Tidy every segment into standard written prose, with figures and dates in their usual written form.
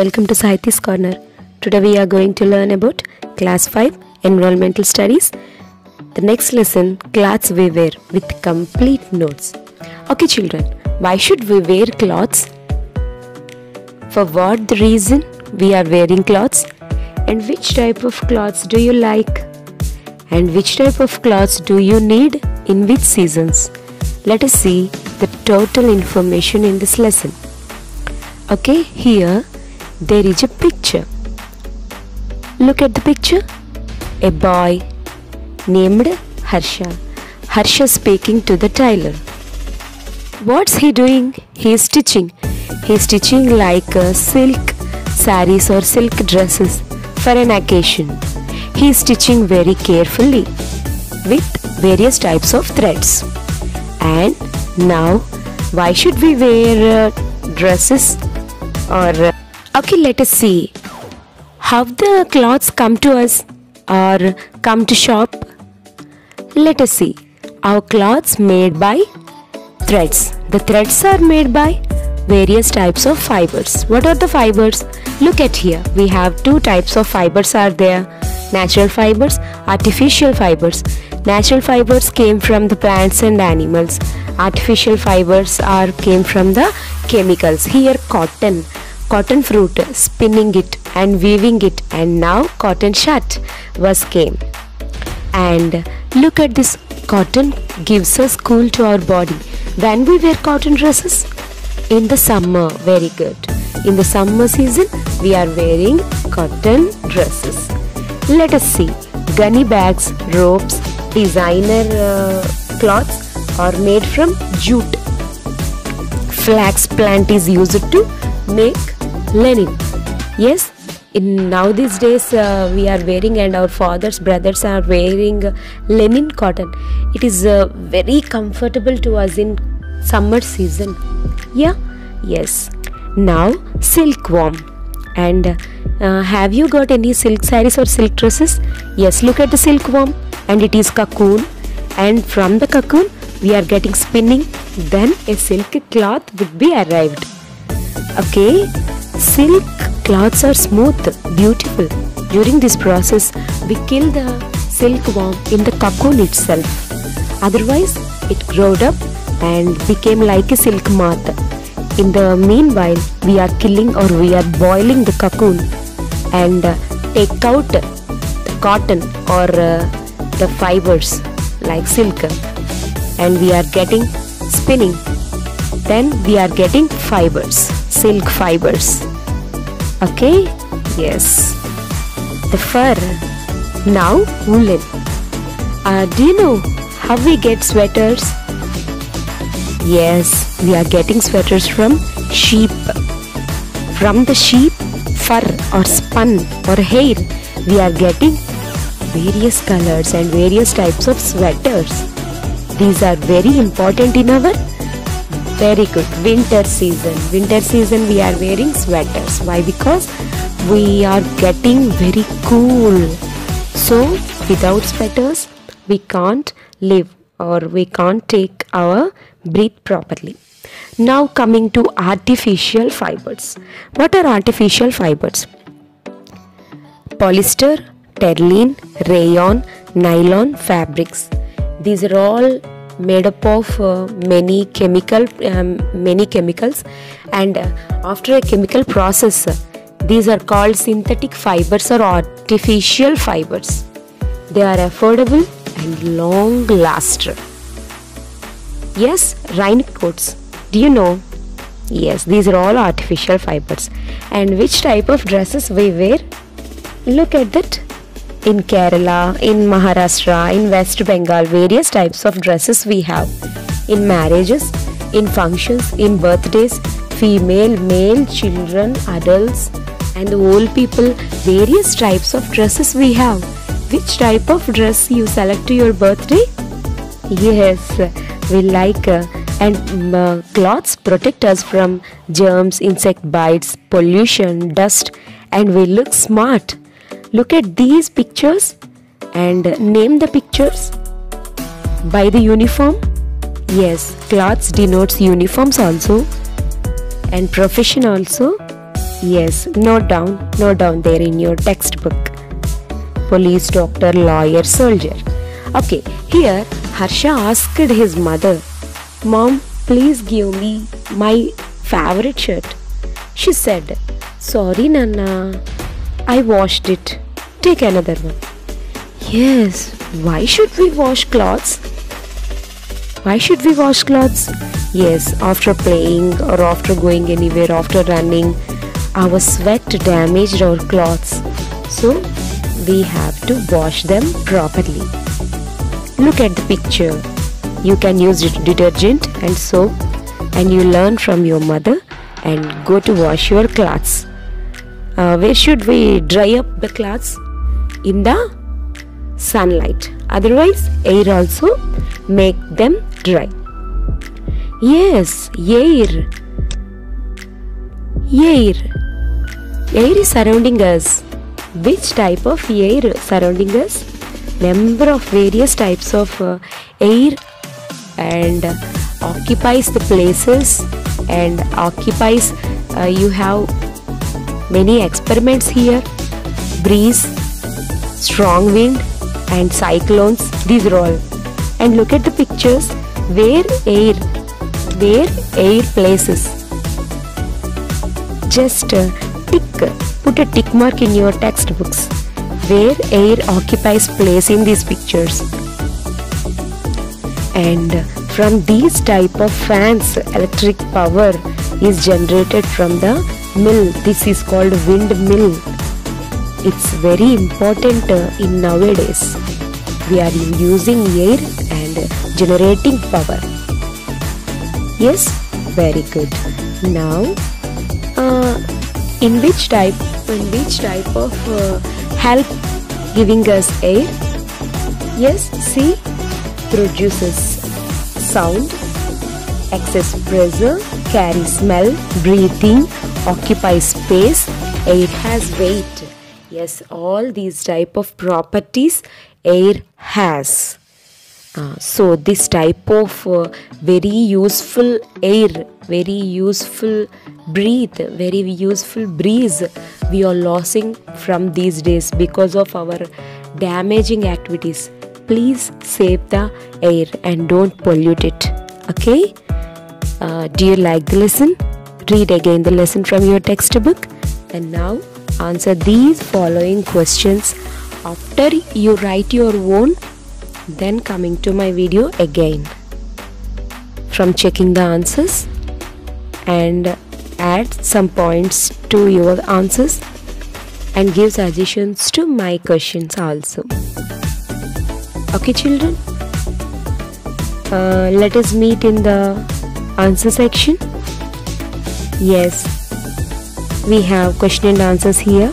welcome to Sahithi's Corner. Today we are going to learn about Class 5 Environmental Studies. The next lesson, clothes we wear with complete notes. Okay children, why should we wear clothes? For what the reason we are wearing clothes? And which type of clothes do you like? And which type of clothes do you need in which seasons? Let us see the total information in this lesson. Okay, here there is a picture. Look at the picture. A boy named Harsha. Harsha speaking to the tailor. What's he doing? He is stitching. He is stitching like silk saris or silk dresses for an occasion. He is stitching very carefully with various types of threads. And now, why should we wear dresses? Okay, let us see how the clothes come to us or come to shop. Let us see. Our clothes made by threads. The threads are made by various types of fibers. What are the fibers? Look at here. We have two types of fibers are there. Natural fibers, artificial fibers. Natural fibers came from the plants and animals. Artificial fibers came from the chemicals. Here cotton fruit, spinning it and weaving it, and now cotton shirt came. And look at this, cotton gives us cool to our body. When we wear cotton dresses? In the summer, very good. In the summer season, we are wearing cotton dresses. Let us see. Gunny bags, ropes, designer cloths are made from jute. Flax plant is used to make linen. Yes, in now these days we are wearing, and our fathers, brothers are wearing linen cotton. It is very comfortable to us in summer season. Yeah, yes. Now silkworm. And have you got any silk saris or silk dresses? Yes, look at the silkworm, and it is cocoon, and from the cocoon we are getting spinning, then a silk cloth would be arrived. Okay, silk cloths are smooth, beautiful. During this process we kill the silkworm in the cocoon itself. Otherwise it growed up and became like a silk moth. In the meanwhile, we are killing or we are boiling the cocoon and take out the cotton or the fibers like silk, and we are getting spinning. Then we are getting fibers, silk fibers. Okay, yes. The fur. Now woolen. Do you know how we get sweaters? Yes, we are getting sweaters from sheep. From the sheep fur or spun or hair, we are getting various colors and various types of sweaters. These are very important in our very good winter season. Winter season we are wearing sweaters. Why? Because we are getting very cool. So without sweaters we can't live or we can't take our breathe properly. Now coming to artificial fibers. What are artificial fibers? Polyester, terling, rayon, nylon fabrics. These are all made up of many chemicals, and after a chemical process, these are called synthetic fibers or artificial fibers. They are affordable and long lasting. Yes, raincoats. Do you know? Yes, these are all artificial fibers. And which type of dresses we wear? Look at that. In Kerala, in Maharashtra, in West Bengal, various types of dresses we have. In marriages, in functions, in birthdays, female, male, children, adults, and old people, various types of dresses we have. Which type of dress you select to your birthday? Yes, we like and clothes protect us from germs, insect bites, pollution, dust, and we look smart. Look at these pictures and name the pictures. By the uniform? Yes, clothes denotes uniforms also and profession also. Yes, note down there in your textbook. Police, doctor, lawyer, soldier. Okay, here Harsha asked his mother, "Mom, please give me my favorite shirt." She said, "Sorry, Nana, I washed it. Take another one." Yes, why should we wash clothes? Why should we wash clothes? Yes, after playing or after going anywhere, after running, our sweat damaged our clothes. So, we have to wash them properly. Look at the picture. You can use detergent and soap and you learn from your mother and go to wash your clothes. Where should we dry up the clothes? In the sunlight. Otherwise, air also make them dry. Yes, air. Air is surrounding us. Which type of air surrounding us? Number of various types of air and occupies the places and occupies you have many experiments here. Breeze, strong wind and cyclones, these are all. And look at the pictures where air places. Just put a tick mark in your textbooks where air occupies place in these pictures. And from these type of fans, electric power is generated from the mill. This is called windmill. It's very important in nowadays. We are using air and generating power. Yes, very good. Now, in which type of help giving us air? Yes, see, produces sound, excess pressure, carries smell, breathing, occupies space, air has weight. Yes, all these type of properties air has. So this type of very useful air, very useful very useful breeze we are losing from these days because of our damaging activities. Please save the air and don't pollute it. Okay? Do you like the lesson? Read again the lesson from your textbook and now answer these following questions after you write your own, then coming to my video again. From checking the answers and add some points to your answers and give suggestions to my questions also. Okay, children? Let us meet in the answer section. Yes, we have question and answers here.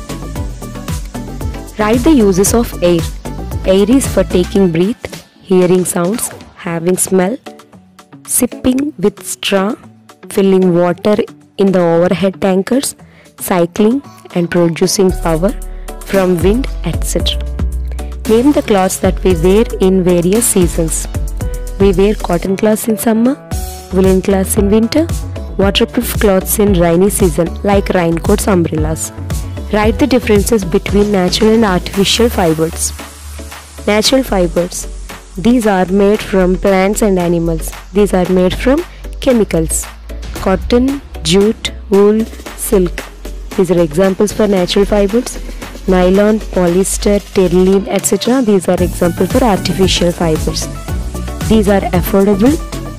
Write the uses of air. Air is for taking breath, hearing sounds, having smell, sipping with straw, filling water in the overhead tankers, cycling and producing power from wind, etc. Name the clothes that we wear in various seasons. We wear cotton cloths in summer, woolen cloths in winter, waterproof cloths in rainy season like raincoats, umbrellas. Write the differences between natural and artificial fibers. Natural fibers. These are made from plants and animals. These are made from chemicals. Cotton, jute, wool, silk. These are examples for natural fibers. Nylon, polyester, terylene, etc. These are examples for artificial fibers. These are affordable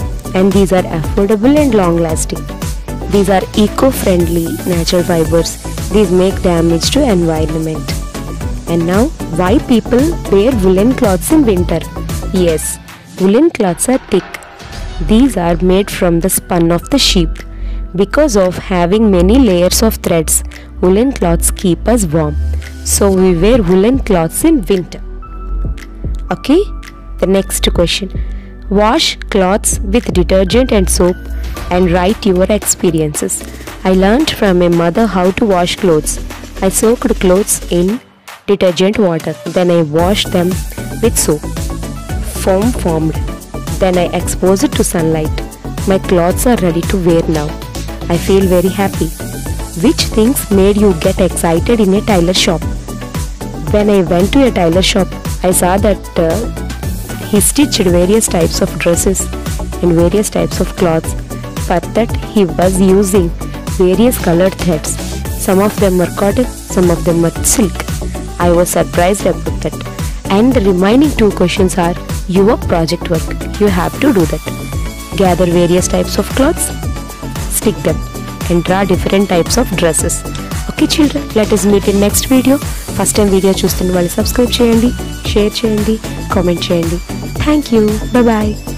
and long lasting. These are eco-friendly natural fibers. These make damage to environment. And now, why people wear woolen cloths in winter? Yes, woolen cloths are thick. These are made from the spun of the sheep. Because of having many layers of threads, woolen cloths keep us warm. So we wear woolen cloths in winter. Okay, the next question. Wash cloths with detergent and soap and write your experiences. I learned from my mother how to wash clothes. I soaked clothes in detergent water. Then I washed them with soap. Foam formed. Then I exposed it to sunlight. My clothes are ready to wear now. I feel very happy. Which things made you get excited in a tailor shop? When I went to a tailor shop, I saw that he stitched various types of dresses and various types of cloths. For that, he was using various colored threads. Some of them were cotton, some of them were silk. I was surprised about that. And the remaining 2 questions are your project work. You have to do that. Gather various types of cloths, stick them, and draw different types of dresses. Okay children, let us meet in next video. First time video చూస్తున్న వాళ్ళు subscribe చేయండి, share చేయండి, comment చేయండి. Thank you. Bye bye.